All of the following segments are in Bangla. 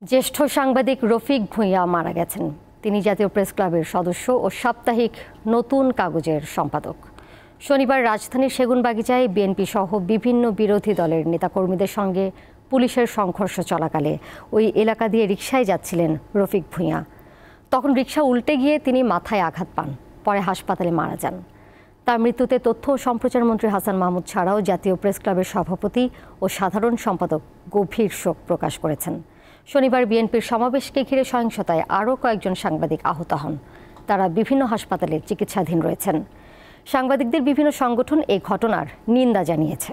জ্যেষ্ঠ সাংবাদিক রফিক ভুঁইয়া মারা গেছেন। তিনি জাতীয় প্রেস ক্লাবের সদস্য ও সাপ্তাহিক নতুন কাগজের সম্পাদক। শনিবার রাজধানীর সেগুনবাগিচায় বিএনপি সহ বিভিন্ন বিরোধী দলের নেতাকর্মীদের সঙ্গে পুলিশের সংঘর্ষ চলাকালে ওই এলাকা দিয়ে রিকশায় যাচ্ছিলেন রফিক ভুঁইয়া। তখন রিকশা উল্টে গিয়ে তিনি মাথায় আঘাত পান, পরে হাসপাতালে মারা যান। তার মৃত্যুতে তথ্য ও সম্প্রচার মন্ত্রী হাসান মাহমুদ ছাড়াও জাতীয় প্রেস ক্লাবের সভাপতি ও সাধারণ সম্পাদক গভীর শোক প্রকাশ করেছেন। শনিবার বিএনপির সমাবেশকে ঘিরে সহিংসতায় আরও কয়েকজন সাংবাদিক আহত হন। তারা বিভিন্ন হাসপাতালে চিকিৎসাধীন রয়েছেন। সাংবাদিকদের বিভিন্ন সংগঠন এই ঘটনার নিন্দা জানিয়েছে।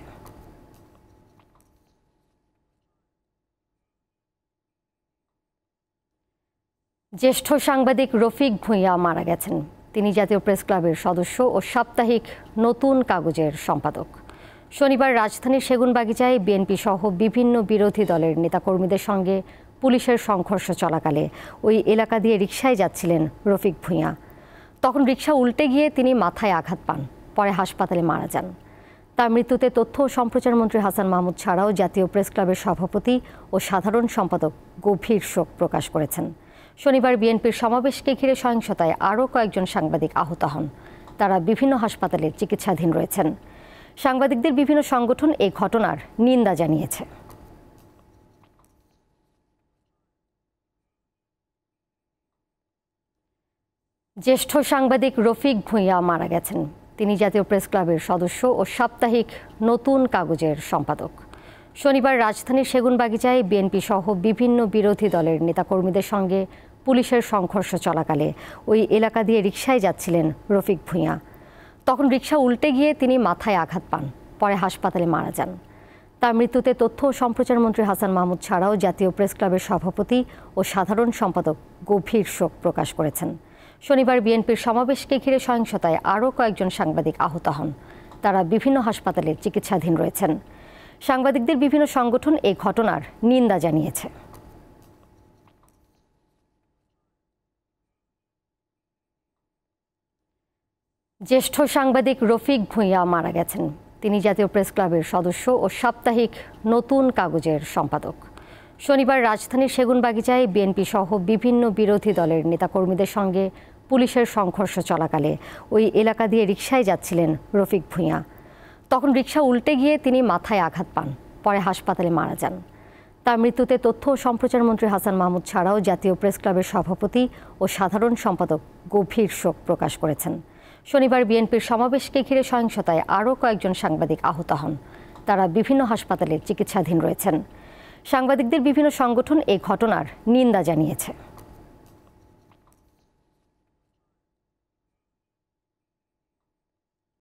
জ্যেষ্ঠ সাংবাদিক রফিক ভুঁইয়া মারা গেছেন। তিনি জাতীয় প্রেস ক্লাবের সদস্য ও সাপ্তাহিক নতুন কাগজের সম্পাদক। শনিবার রাজধানীর সেগুনবাগিচায় বিএনপি সহ বিভিন্ন বিরোধী দলের নেতাকর্মীদের সঙ্গে পুলিশের সংঘর্ষ চলাকালে ওই এলাকা দিয়ে রিকশায় যাচ্ছিলেন রফিক ভুঁইয়া। তখন রিকশা উল্টে গিয়ে তিনি মাথায় আঘাত পান, পরে হাসপাতালে মারা যান। তার মৃত্যুতে তথ্য ও সম্প্রচার মন্ত্রী হাসান মাহমুদ ছাড়াও জাতীয় প্রেস ক্লাবের সভাপতি ও সাধারণ সম্পাদক গভীর শোক প্রকাশ করেছেন। শনিবার বিএনপির সমাবেশকে ঘিরে সহিংসতায় আরও কয়েকজন সাংবাদিক আহত হন। তারা বিভিন্ন হাসপাতালে চিকিৎসাধীন রয়েছেন। সাংবাদিকদের বিভিন্ন সংগঠন এই ঘটনার নিন্দা জানিয়েছে। জ্যেষ্ঠ সাংবাদিক রফিক ভুঁইয়া মারা গেছেন। তিনি জাতীয় প্রেস ক্লাবের সদস্য ও সাপ্তাহিক নতুন কাগজের সম্পাদক। শনিবার রাজধানীর সেগুনবাগিচায় বিএনপি সহ বিভিন্ন বিরোধী দলের নেতাকর্মীদের সঙ্গে পুলিশের সংঘর্ষ চলাকালে ওই এলাকা দিয়ে রিকশায় যাচ্ছিলেন রফিক ভুঁইয়া। তখন রিকশা উল্টে গিয়ে তিনি মাথায় আঘাত পান, পরে হাসপাতালে মারা যান। তার মৃত্যুতে তথ্য ও সম্প্রচার মন্ত্রী হাসান মাহমুদ ছাড়াও জাতীয় প্রেস ক্লাবের সভাপতি ও সাধারণ সম্পাদক গভীর শোক প্রকাশ করেছেন। শনিবার বিএনপির সমাবেশকে ঘিরে সহিংসতায় আরও কয়েকজন সাংবাদিক আহত হন। তারা বিভিন্ন হাসপাতালে চিকিৎসাধীন রয়েছেন। সাংবাদিকদের বিভিন্ন সংগঠন এই ঘটনার নিন্দা জানিয়েছে। জ্যেষ্ঠ সাংবাদিক রফিক ভুঁইয়া মারা গেছেন। তিনি জাতীয় প্রেস ক্লাবের সদস্য ও সাপ্তাহিক নতুন কাগজের সম্পাদক। শনিবার রাজধানীর সেগুনবাগিচায় বিএনপি সহ বিভিন্ন বিরোধী দলের নেতাকর্মীদের সঙ্গে পুলিশের সংঘর্ষ চলাকালে ওই এলাকা দিয়ে রিকশায় যাচ্ছিলেন রফিক ভুঁইয়া। তখন রিকশা উল্টে গিয়ে তিনি মাথায় আঘাত পান, পরে হাসপাতালে মারা যান। তার মৃত্যুতে তথ্য ও সম্প্রচার মন্ত্রী হাসান মাহমুদ ছাড়াও জাতীয় প্রেস ক্লাবের সভাপতি ও সাধারণ সম্পাদক গভীর শোক প্রকাশ করেছেন। শনিবার বিএনপির সমাবেশকে ঘিরে সহিংসতায় আরও কয়েকজন সাংবাদিক আহত হন। তারা বিভিন্ন হাসপাতালে চিকিৎসাধীন রয়েছেন। সাংবাদিকদের বিভিন্ন সংগঠন এই ঘটনার নিন্দা জানিয়েছে।